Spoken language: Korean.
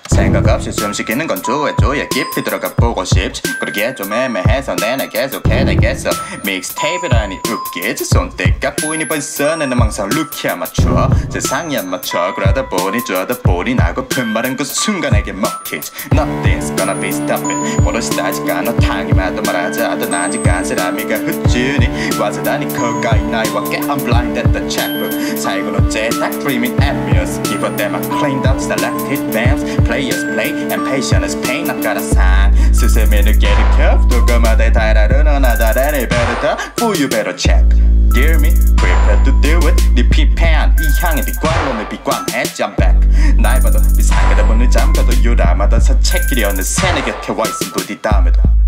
생각 없이 숨쉬기는 건 좋아해 깊이 들어가 보고 싶지 그러기에 좀 애매해서 내내 계속해 내겠어 믹스테이프라니 웃기지 손때가 보이니 벌써 내는 망상 루키 아마추어 세상이 아마추어 그러다 보니 저다 보니 나고픈 말은 그 순간에게 먹히지 Nothing's gonna be stopping 버릇이 따지지 않아 당이마도 말하자도 난지 간사람이가 흩주니 와서다니 가까이 나이와께 I'm blind at the checkbook 살고는 어째 딱 dreaming at music Give a damn I cleaned up selected bands Players play and patient as pain I got a sign 스스로 느끼는 curve 누구마다 달아르는 하나다라니 better the fool you better check Dear me, prepare to deal with 네 피폐한 이 향에 네 관론을 비관해 jump back 날 봐도 비상하다 보는 잠가도 유람하던 사채길이 어느새 내 곁에 와있음 부디 다음에도